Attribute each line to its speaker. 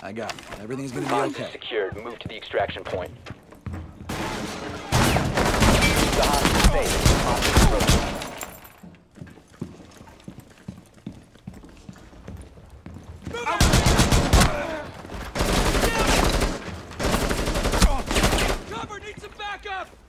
Speaker 1: I got it. Everything's gonna be
Speaker 2: Hostage
Speaker 1: okay.
Speaker 2: secured. Move to the extraction point. The hostage safe. Hostage approaching.
Speaker 3: Cover! Need some backup!